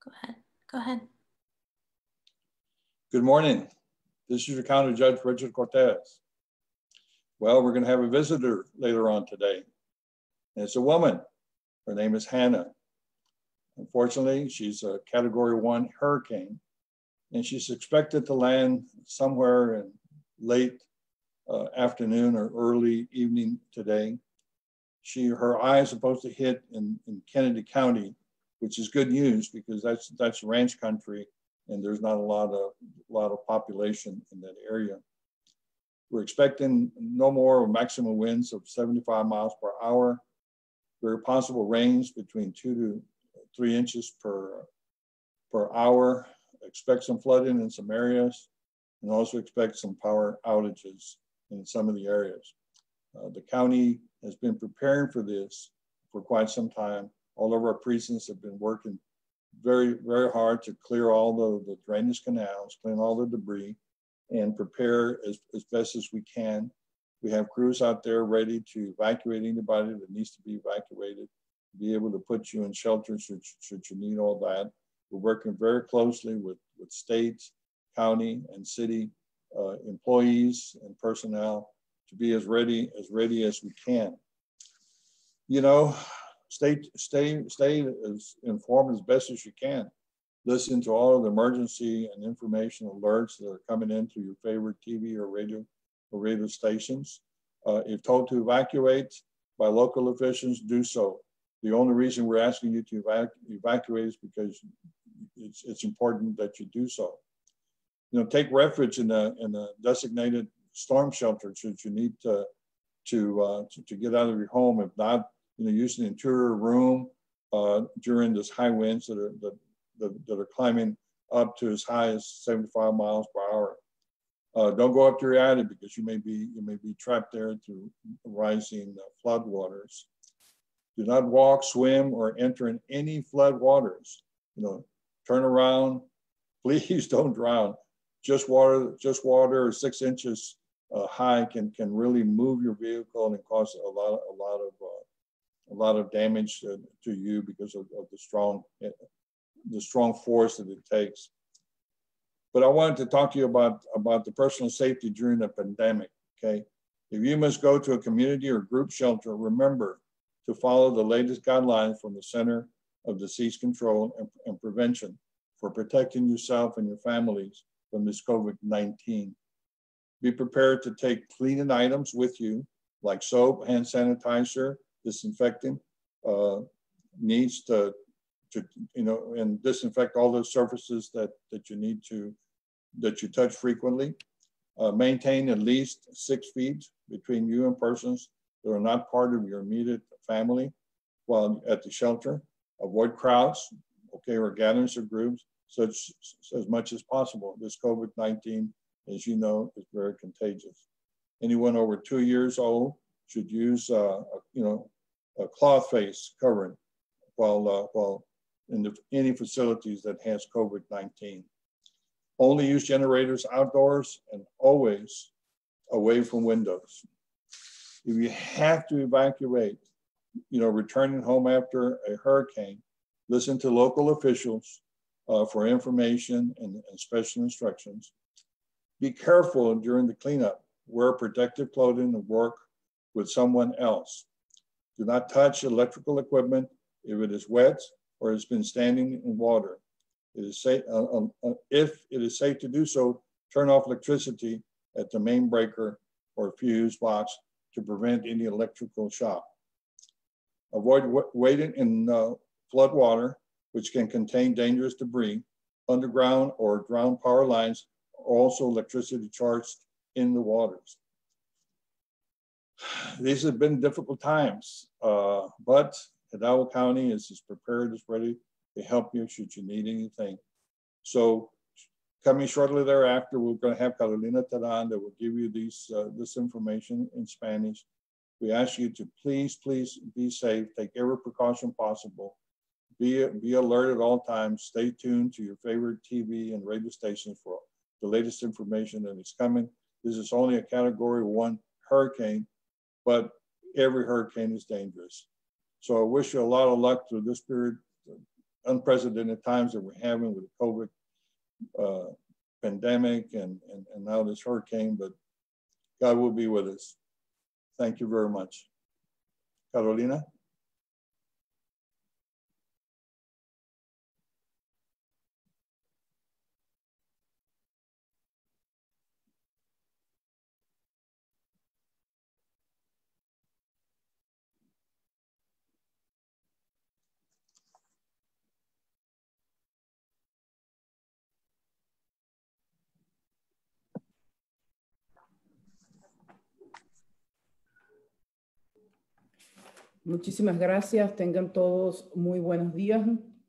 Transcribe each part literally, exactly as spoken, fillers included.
Go ahead. Go ahead. Good morning. This is your County Judge, Richard Cortez. Well, we're going to have a visitor later on today. And it's a woman. Her name is Hannah. Unfortunately, she's a Category one hurricane, and she's expected to land somewhere in late uh, afternoon or early evening today. She, her eye is supposed to hit in, in Kennedy County, which is good news because that's that's ranch country, and there's not a lot of a lot of population in that area. We're expecting no more maximum winds of seventy-five miles per hour. Very possible rains between two to three inches per per hour. Expect some flooding in some areas, and also expect some power outages in some of the areas. Uh, the county has been preparing for this for quite some time. All of our precincts have been working very, very hard to clear all the, the drainage canals, clean all the debris, and prepare as, as best as we can. We have crews out there ready to evacuate anybody that needs to be evacuated, be able to put you in shelters should, should you need all that. We're working very closely with, with state, county, and city uh, employees and personnel to be as ready, as ready as we can. You know, Stay, stay, stay as informed as best as you can. Listen to all of the emergency and information alerts that are coming in through your favorite T V or radio or radio stations. Uh, if told to evacuate by local officials, do so. The only reason we're asking you to evac evacuate is because it's, it's important that you do so. You know, take refuge in a, in a designated storm shelter should you need to, to, uh, to, to get out of your home. If not, you know, use an interior room uh, during this high winds that are that, that, that are climbing up to as high as seventy-five miles per hour. Uh, don't go up to your attic because you may be you may be trapped there through rising uh, flood waters. Do not walk, swim, or enter in any flood waters. You know, turn around. Please don't drown. Just water, just water six inches uh, high can can really move your vehicle and cause a lot a lot of uh, a lot of damage to, to you because of, of the strong, the strong force that it takes. But I wanted to talk to you about, about the personal safety during the pandemic, okay? If you must go to a community or group shelter, remember to follow the latest guidelines from the Center of Disease Control and, and Prevention for protecting yourself and your families from this COVID nineteen. Be prepared to take cleaning items with you, like soap, hand sanitizer, disinfectant, uh, needs to, to, you know, and disinfect all those surfaces that, that you need to, that you touch frequently. Uh, maintain at least six feet between you and persons that are not part of your immediate family while at the shelter. Avoid crowds, okay, or gatherings of groups, such as much as possible. This COVID nineteen, as you know, is very contagious. Anyone over two years old should use, uh, you know, a cloth face covering while, uh, while in the, any facilities that has COVID nineteen. Only use generators outdoors and always away from windows. If you have to evacuate, you know, returning home after a hurricane, listen to local officials uh, for information and, and special instructions. Be careful during the cleanup. Wear protective clothing and work with someone else. Do not touch electrical equipment if it is wet or has been standing in water. It is safe, uh, uh, if it is safe to do so, turn off electricity at the main breaker or fuse box to prevent any electrical shock. Avoid wading in uh, flood water, which can contain dangerous debris. Underground or ground power lines are also electricity charged in the waters. These have been difficult times, uh, but Hidalgo County is as prepared as ready to help you should you need anything. So coming shortly thereafter, we're going to have Carolina Teran that will give you these, uh, this information in Spanish. We ask you to please, please be safe, take every precaution possible, be, be alert at all times, stay tuned to your favorite T V and radio stations for the latest information that is coming. This is only a category one hurricane, but every hurricane is dangerous. So I wish you a lot of luck through this period unprecedented times that we're having with the COVID uh, pandemic and, and, and now this hurricane, but God will be with us. Thank you very much. Carolina? Muchísimas gracias. Tengan todos muy buenos días.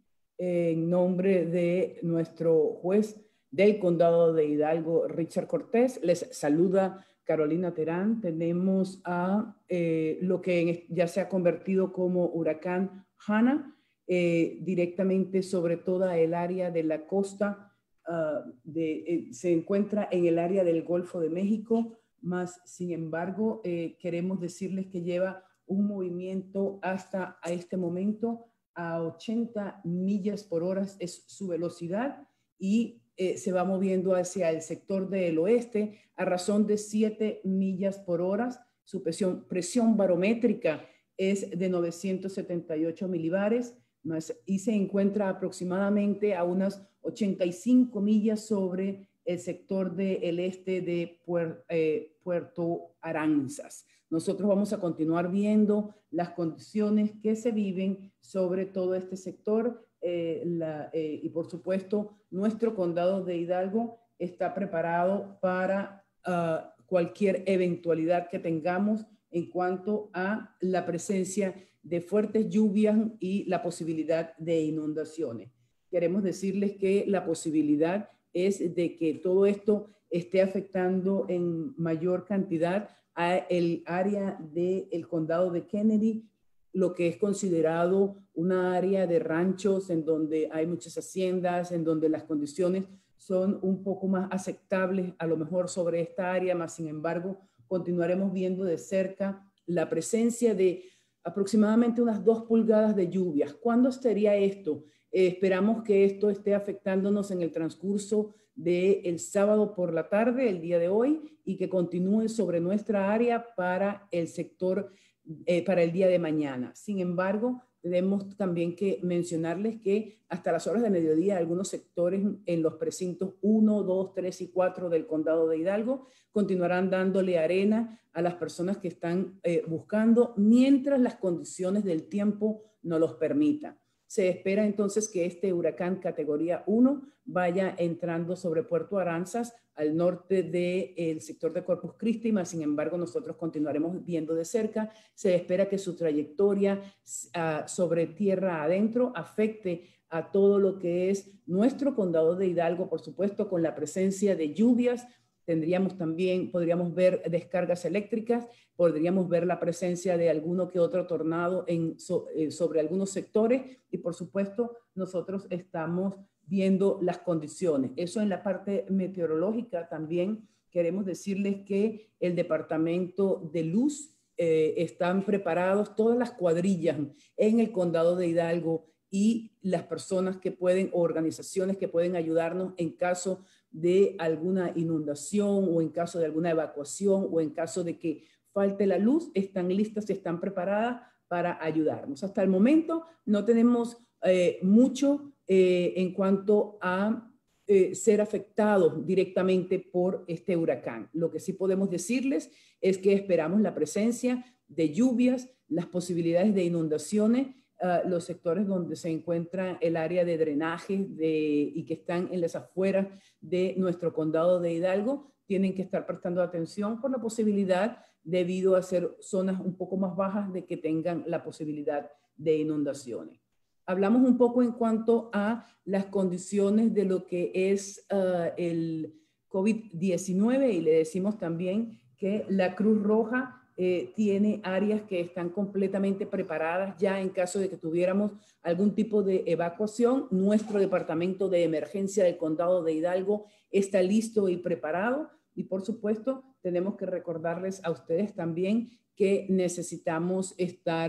En nombre de nuestro juez del Condado de Hidalgo, Richard Cortés, les saluda Carolina Terán. Tenemos a eh, lo que ya se ha convertido como huracán Hanna, eh, directamente sobre toda el área de la costa. Uh, de, eh, se encuentra en el área del Golfo de México, más sin embargo, eh, queremos decirles que lleva un movimiento hasta a este momento a ochenta millas por hora es su velocidad y eh, se va moviendo hacia el sector del oeste a razón de siete millas por hora. Su presión, presión barométrica es de novecientos setenta y ocho milibares más, y se encuentra aproximadamente a unas ochenta y cinco millas sobre el sector del este de Puer, eh, Puerto Aranzas. Nosotros vamos a continuar viendo las condiciones que se viven sobre todo este sector eh, la, eh, y por supuesto nuestro condado de Hidalgo está preparado para uh, cualquier eventualidad que tengamos en cuanto a la presencia de fuertes lluvias y la posibilidad de inundaciones. Queremos decirles que la posibilidad es de que todo esto esté afectando en mayor cantidad a el área del condado de Kennedy, lo que es considerado una área de ranchos en donde hay muchas haciendas, en donde las condiciones son un poco más aceptables a lo mejor sobre esta área, más sin embargo continuaremos viendo de cerca la presencia de aproximadamente unas dos pulgadas de lluvias. ¿Cuándo estaría esto? Eh, esperamos que esto esté afectándonos en el transcurso del sábado por la tarde, el día de hoy, y que continúe sobre nuestra área para el sector, eh, para el día de mañana. Sin embargo, tenemos también que mencionarles que hasta las horas de mediodía algunos sectores en los precintos uno, dos, tres y cuatro del condado de Hidalgo continuarán dándole arena a las personas que están eh, buscando mientras las condiciones del tiempo no los permitan. Se espera entonces que este huracán categoría uno vaya entrando sobre Puerto Aranzas al norte del sector de Corpus Christi, mas sin embargo nosotros continuaremos viendo de cerca. Se espera que su trayectoria uh, sobre tierra adentro afecte a todo lo que es nuestro condado de Hidalgo, por supuesto, con la presencia de lluvias. Tendríamos también, podríamos ver descargas eléctricas, podríamos ver la presencia de alguno que otro tornado en, so, eh, sobre algunos sectores y por supuesto nosotros estamos viendo las condiciones. Eso en la parte meteorológica también queremos decirles que el Departamento de Luz eh, están preparados, todas las cuadrillas en el condado de Hidalgo y las personas que pueden, o organizaciones que pueden ayudarnos en caso de alguna inundación o en caso de alguna evacuación o en caso de que falte la luz, están listas y están preparadas para ayudarnos. Hasta el momento no tenemos eh, mucho eh, en cuanto a eh, ser afectados directamente por este huracán. Lo que sí podemos decirles es que esperamos la presencia de lluvias, las posibilidades de inundaciones, Uh, los sectores donde se encuentra el área de drenaje de, y que están en las afueras de nuestro condado de Hidalgo, tienen que estar prestando atención por la posibilidad, debido a ser zonas un poco más bajas, de que tengan la posibilidad de inundaciones. Hablamos un poco en cuanto a las condiciones de lo que es uh, el COVID diecinueve y le decimos también que la Cruz Roja Eh, tiene áreas que están completamente preparadas ya en caso de que tuviéramos algún tipo de evacuación. Nuestro departamento de emergencia del condado de Hidalgo está listo y preparado y por supuesto tenemos que recordarles a ustedes también que necesitamos estar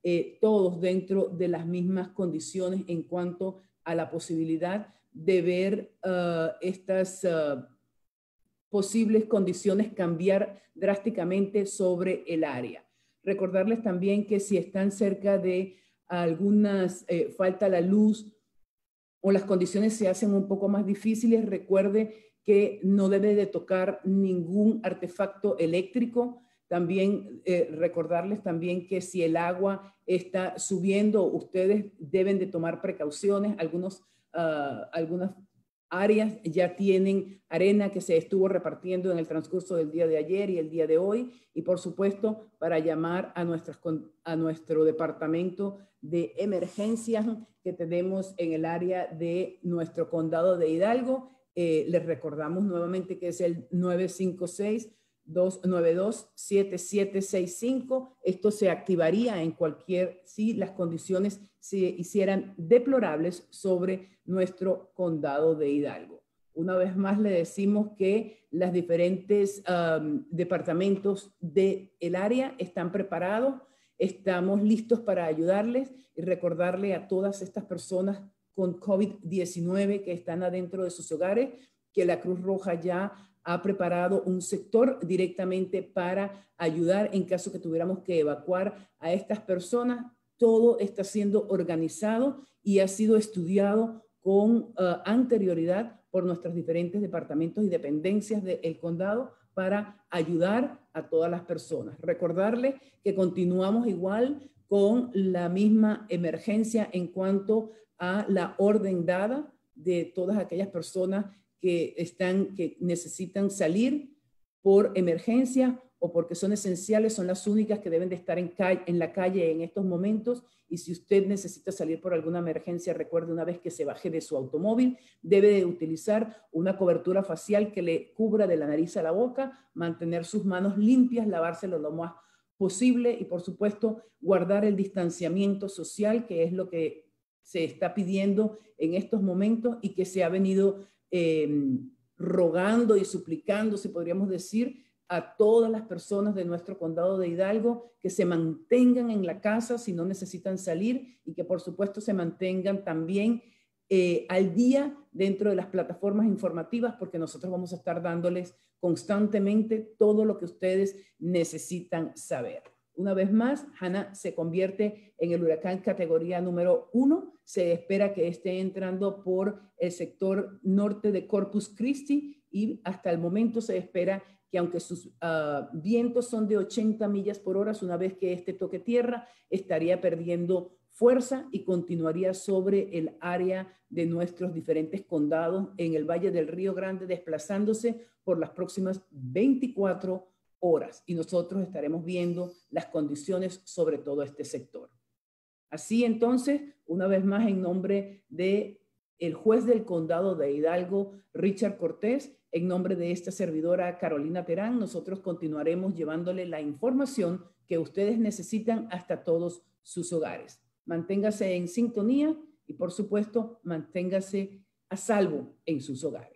eh, todos dentro de las mismas condiciones en cuanto a la posibilidad de ver uh, estas uh, posibles condiciones cambiar drásticamente sobre el área. Recordarles también que si están cerca de algunas, eh, falta la luz o las condiciones se hacen un poco más difíciles, recuerde que no debe de tocar ningún artefacto eléctrico. También eh, recordarles también que si el agua está subiendo, ustedes deben de tomar precauciones. Algunos, uh, algunas áreas ya tienen arena que se estuvo repartiendo en el transcurso del día de ayer y el día de hoy. Y por supuesto, para llamar a, nuestras, a nuestro departamento de emergencias que tenemos en el área de nuestro condado de Hidalgo. Eh, les recordamos nuevamente que es el nueve cinco seis, dos nueve dos, siete siete seis cinco. Esto se activaría en cualquier, si las condiciones se hicieran deplorables sobre nuestro condado de Hidalgo. Una vez más le decimos que los diferentes um, departamentos del área están preparados, estamos listos para ayudarles y recordarle a todas estas personas con COVID diecinueve que están adentro de sus hogares que la Cruz Roja ya ha preparado un sector directamente para ayudar en caso que tuviéramos que evacuar a estas personas. Todo está siendo organizado y ha sido estudiado con uh, anterioridad por nuestros diferentes departamentos y dependencias del condado para ayudar a todas las personas. Recordarles que continuamos igual con la misma emergencia en cuanto a la orden dada de todas aquellas personas que, están, que necesitan salir por emergencia o porque son esenciales, son las únicas que deben de estar en, calle, en la calle en estos momentos. Y si usted necesita salir por alguna emergencia, recuerde una vez que se baje de su automóvil, debe de utilizar una cobertura facial que le cubra de la nariz a la boca, mantener sus manos limpias, lavárselo lo más posible y por supuesto guardar el distanciamiento social, que es lo que se está pidiendo en estos momentos y que se ha venido eh, rogando y suplicando, si podríamos decir, a todas las personas de nuestro condado de Hidalgo que se mantengan en la casa si no necesitan salir y que por supuesto se mantengan también eh, al día dentro de las plataformas informativas porque nosotros vamos a estar dándoles constantemente todo lo que ustedes necesitan saber. Una vez más, Hanna se convierte en el huracán categoría número uno. Se espera que esté entrando por el sector norte de Corpus Christi y hasta el momento se espera que aunque sus uh, vientos son de ochenta millas por hora, una vez que este toque tierra, estaría perdiendo fuerza y continuaría sobre el área de nuestros diferentes condados en el Valle del Río Grande, desplazándose por las próximas veinticuatro horas. Y nosotros estaremos viendo las condiciones sobre todo este sector. Así entonces, una vez más, en nombre de el juez del condado de Hidalgo, Richard Cortés, en nombre de esta servidora Carolina Terán, nosotros continuaremos llevándole la información que ustedes necesitan hasta todos sus hogares. Manténgase en sintonía y, por supuesto, manténgase a salvo en sus hogares.